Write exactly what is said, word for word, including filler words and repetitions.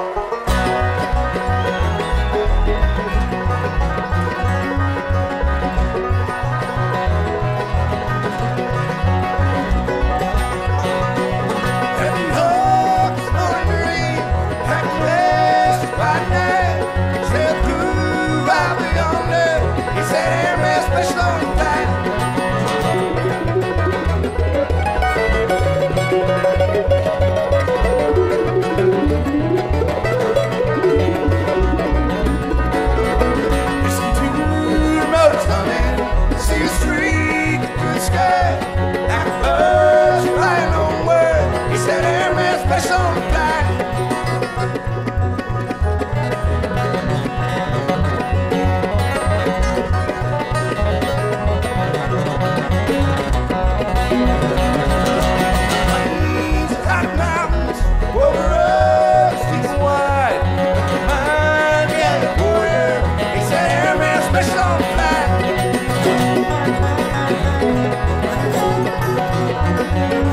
Airmail Special on the back. Listen to the motors coming, see a streak through the sky. Like a bird flying on word. He said Airmail Special on the back. Special on the flag.